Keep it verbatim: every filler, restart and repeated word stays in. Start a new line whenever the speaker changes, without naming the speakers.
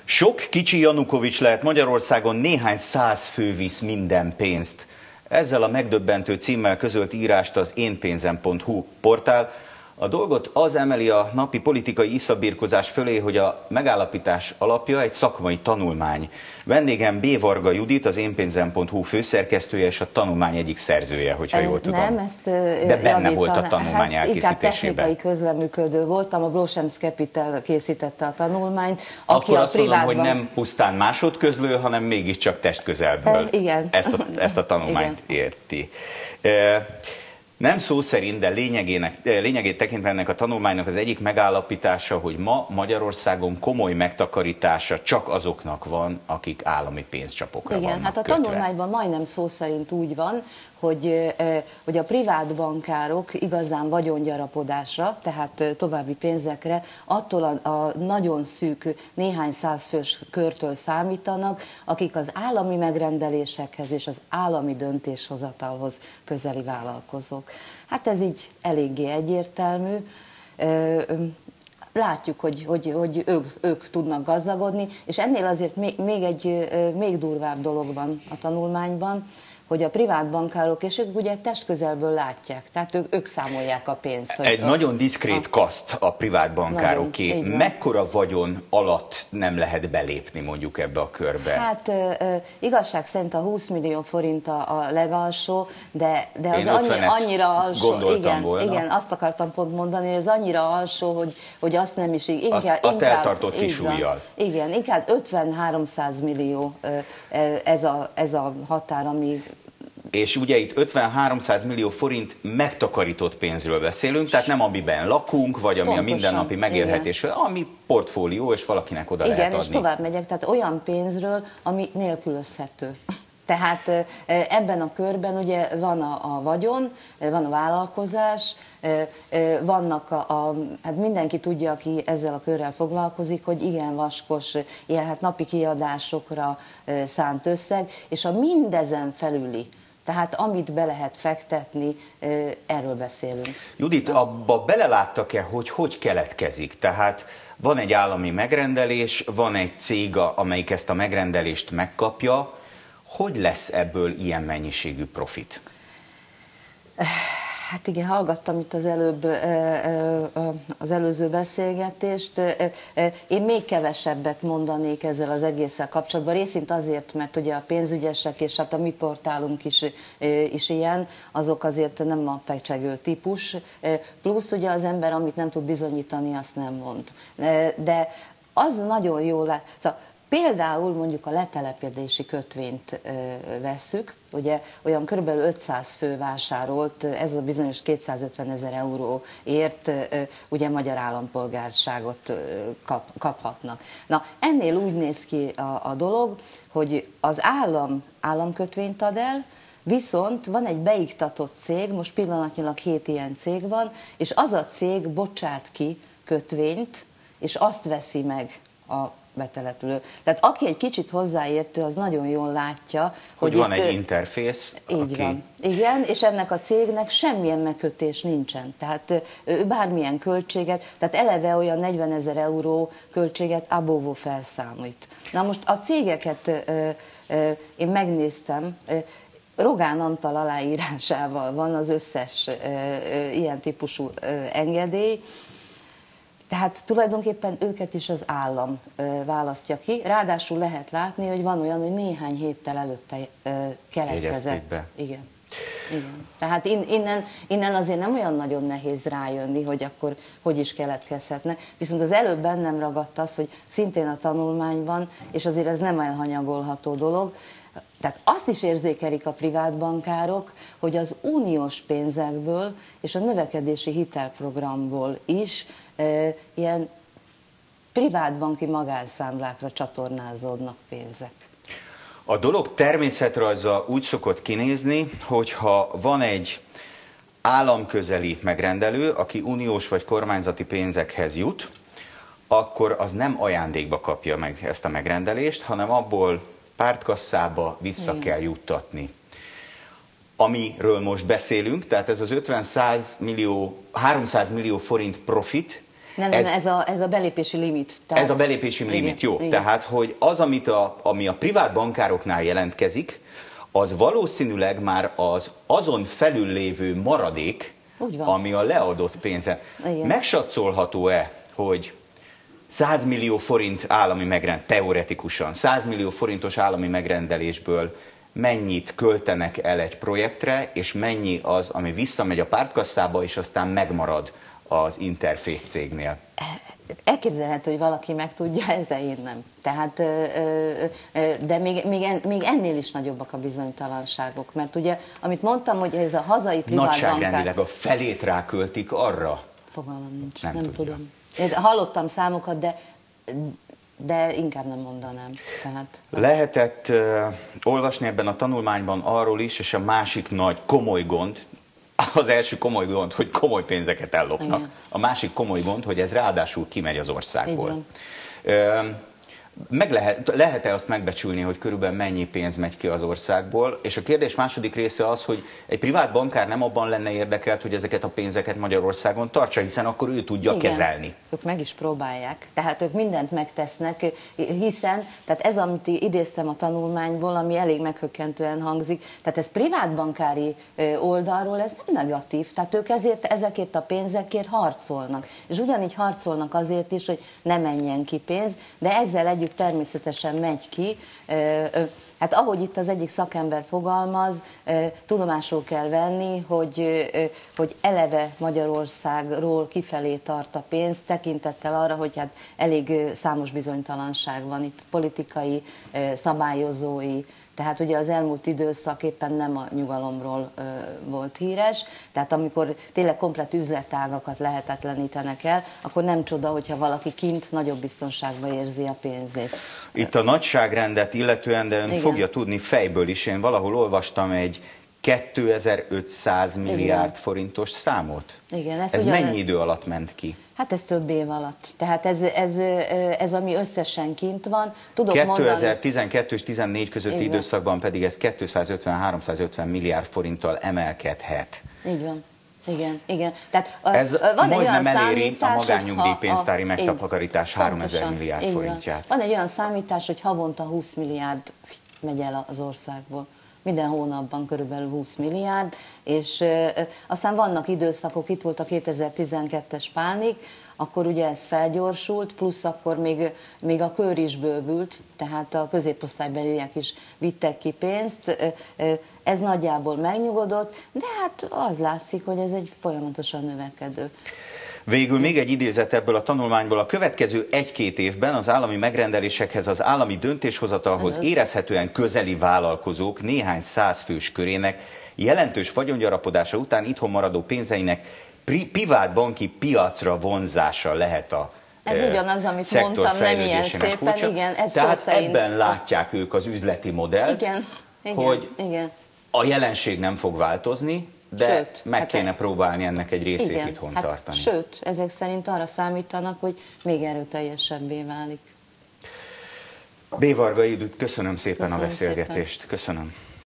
Sok kicsi Janukovics lehet Magyarországon, néhány száz fő visz minden pénzt. Ezzel a megdöbbentő címmel közölt írást az énpénzem pont hu portál. A dolgot az emeli a napi politikai iszabirkozás fölé, hogy a megállapítás alapja egy szakmai tanulmány. Vendégem B. Varga Judit, az énpénzem pont hu főszerkesztője és a tanulmány egyik szerzője, hogyha jól tudom.
Nem, ezt
De benne volt a tanulmány hát, elkészítésében.
Technikai közleműködő voltam, a Bloshems Capital készítette a tanulmányt.
Aki Akkor a azt privátban... tudom, hogy nem pusztán másodközlő, hanem mégiscsak testközelből
e, igen.
Ezt, a, ezt a tanulmányt igen. érti. E, Nem szó szerint, de lényegének, lényegét tekintve ennek a tanulmánynak az egyik megállapítása, hogy ma Magyarországon komoly megtakarítása csak azoknak van, akik állami pénzcsapokra
Igen,
vannak
hát a
kötve.
tanulmányban majdnem szó szerint úgy van, hogy, hogy a privát bankárok igazán vagyongyarapodásra, tehát további pénzekre attól a, a nagyon szűk néhány százfős körtől számítanak, akik az állami megrendelésekhez és az állami döntéshozatalhoz közeli vállalkozók. Hát ez így eléggé egyértelmű. Látjuk, hogy, hogy, hogy ők, ők tudnak gazdagodni, és ennél azért még, még egy még durvább dolog van a tanulmányban, hogy a privát bankárok, és ők ugye testközelből látják, tehát ők, ők számolják a pénzt.
Egy a, nagyon diszkrét a, kaszt a privát bankároké. Mekkora vagyon alatt nem lehet belépni mondjuk ebbe a körbe?
Hát ö, igazság szerint a húsz millió forint a, a legalsó, de, de az annyi, annyira alsó, igen, volna. igen, azt akartam pont mondani, hogy az annyira alsó, hogy, hogy azt nem is, inkább,
azt, azt
inkább,
eltartott kis ujjal.
Igen, inkább ötven-háromszáz millió ez a, ez a határ, ami...
És ugye itt ötven-háromszáz millió forint megtakarított pénzről beszélünk, tehát nem amiben lakunk, vagy ami Pontosan, a mindennapi megélhetés, ami portfólió, és valakinek oda
igen,
lehet adni.
Igen, és tovább megyek, tehát olyan pénzről, ami nélkülözhető. Tehát ebben a körben ugye van a, a vagyon, van a vállalkozás, vannak a, a, hát mindenki tudja, aki ezzel a körrel foglalkozik, hogy igen vaskos, ilyen hát napi kiadásokra szánt összeg, és a mindezen felüli, tehát amit be lehet fektetni, erről beszélünk.
Judit, abba beleláttak-e, hogy hogy keletkezik? Tehát van egy állami megrendelés, van egy cég, amelyik ezt a megrendelést megkapja. Hogy lesz ebből ilyen mennyiségű profit?
Hát igen, hallgattam itt az előbb az előző beszélgetést. Én még kevesebbet mondanék ezzel az egésszel kapcsolatban. Részint azért, mert ugye a pénzügyesek és hát a mi portálunk is, is ilyen, azok azért nem a fecsegő típus. Plusz ugye az ember, amit nem tud bizonyítani, azt nem mond. De az nagyon jó lát. Szóval például mondjuk a letelepedési kötvényt ö, vesszük, ugye olyan körülbelül ötszáz fő vásárolt, ez a bizonyos kétszázötvenezer euróért ö, ugye magyar állampolgárságot ö, kap, kaphatnak. Na, ennél úgy néz ki a, a dolog, hogy az állam államkötvényt ad el, viszont van egy beiktatott cég, most pillanatnyilag hét ilyen cég van, és az a cég bocsát ki kötvényt, és azt veszi meg a betelepülő. Tehát aki egy kicsit hozzáértő, az nagyon jól látja, hogy,
hogy van
itt,
egy interfész.
Így aki... van. Igen, és ennek a cégnek semmilyen megkötés nincsen. Tehát ő bármilyen költséget, tehát eleve olyan negyvenezer euró költséget abóvó felszámít. Na most a cégeket ö, ö, én megnéztem, ö, Rogán Antal aláírásával van az összes ö, ö, ilyen típusú ö, engedély. Tehát tulajdonképpen őket is az állam ö, választja ki. Ráadásul lehet látni, hogy van olyan, hogy néhány héttel előtte ö, keletkezett. Igen. Igen. Tehát in, innen, innen azért nem olyan nagyon nehéz rájönni, hogy akkor hogy is keletkezhetne. Viszont az előbb bennem ragadt az, hogy szintén a tanulmányban, és azért ez nem elhanyagolható dolog, tehát azt is érzékelik a privátbankárok, hogy az uniós pénzekből és a növekedési hitelprogramból is e, ilyen privátbanki magánszámlákra csatornázódnak pénzek.
A dolog természetrajza úgy szokott kinézni, hogyha van egy államközeli megrendelő, aki uniós vagy kormányzati pénzekhez jut, akkor az nem ajándékba kapja meg ezt a megrendelést, hanem abból pártkasszába vissza Igen. kell juttatni. Amiről most beszélünk, tehát ez az ötven-száz millió, háromszáz millió forint profit,
Nem, nem, ez, ez, a, ez a belépési limit.
Tehát, ez a belépési igen, limit, jó. Igen. Tehát, hogy az, amit a, ami a privát bankároknál jelentkezik, az valószínűleg már az azon felül lévő maradék, ami a leadott pénzen. Igen. Megsatszolható-e, hogy száz millió forint állami megrendelés, teoretikusan száz millió forintos állami megrendelésből mennyit költenek el egy projektre, és mennyi az, ami visszamegy a pártkasszába, és aztán megmarad az interfész cégnél?
Elképzelhető, hogy valaki megtudja ezt, de én nem. Tehát, de még, még, en, még ennél is nagyobbak a bizonytalanságok, mert ugye, amit mondtam, hogy ez a hazai privát bankár...
Nagyságrendileg a felét ráköltik arra?
Fogalmam nincs, nem, nem tudom. Én hallottam számokat, de, de inkább nem mondanám. Tehát...
Lehetett uh, olvasni ebben a tanulmányban arról is, és a másik nagy komoly gond, az első komoly gond, hogy komoly pénzeket ellopnak. Igen. A másik komoly gond, hogy ez ráadásul kimegy az országból. Meg lehet, lehet-e azt megbecsülni, hogy körülbelül mennyi pénz megy ki az országból? És a kérdés második része az, hogy egy privát bankár nem abban lenne érdekelt, hogy ezeket a pénzeket Magyarországon tartsa, hiszen akkor ő tudja igen, kezelni.
Ők meg is próbálják. Tehát ők mindent megtesznek, hiszen, tehát ez, amit idéztem a tanulmányból, ami elég meghökkentően hangzik, tehát ez privát bankári oldalról, ez nem negatív. Tehát ők ezért, ezekért a pénzekért harcolnak. És ugyanígy harcolnak azért is, hogy ne menjen ki pénz, de ezzel együtt természetesen megy ki. Hát ahogy itt az egyik szakember fogalmaz, tudomásul kell venni, hogy, hogy eleve Magyarországról kifelé tart a pénz, tekintettel arra, hogy hát elég számos bizonytalanság van itt, politikai, szabályozói, tehát ugye az elmúlt időszak éppen nem a nyugalomról ö, volt híres, tehát amikor tényleg komplett üzletágakat lehetetlenítenek el, akkor nem csoda, hogyha valaki kint nagyobb biztonságban érzi a pénzét.
Itt a nagyságrendet illetően, de ön igen, fogja tudni fejből is, én valahol olvastam egy kétezer-ötszáz milliárd igen, forintos számot.
Igen,
ez ugyan... mennyi idő alatt ment ki?
Hát ez több év alatt. Tehát ez, ez, ez ami összesen kint van. Tudok
kétezer-tizenkettő és tizennégy közötti igen, időszakban pedig ez kétszázötven-háromszázötven milliárd forinttal emelkedhet.
Így van. Igen, igen. Tehát a,
ez
van
egy olyan nem eléri a magánnyugdíjpénztári megtakarítás háromezer milliárd forintját.
Van egy olyan számítás, hogy havonta húsz milliárd megy el az országból. Minden hónapban körülbelül húsz milliárd, és e, aztán vannak időszakok, itt volt a kétezer-tizenkettes pánik, akkor ugye ez felgyorsult, plusz akkor még, még a kör is bővült, tehát a középosztálybeliek is vittek ki pénzt, e, e, ez nagyjából megnyugodott, de hát az látszik, hogy ez egy folyamatosan növekedő.
Végül még egy idézet ebből a tanulmányból. A következő egy-két évben az állami megrendelésekhez, az állami döntéshozatalhoz érezhetően közeli vállalkozók néhány százfős körének jelentős vagyongyarapodása után itthon maradó pénzeinek privát banki piacra vonzása lehet a
Ez ugyanaz, amit mondtam, nem ilyen szépen, kulcsa. Igen, ez
Tehát
szó szerint...
ebben látják ők az üzleti modellt,
igen, igen,
hogy
igen.
a jelenség nem fog változni, de
sőt,
meg
hát
kéne
e...
próbálni ennek egy részét
igen,
itthon
hát
tartani.
Sőt, ezek szerint arra számítanak, hogy még erőteljesebbé válik.
B. Varga Judit, köszönöm szépen köszönöm a beszélgetést.
Szépen.
Köszönöm.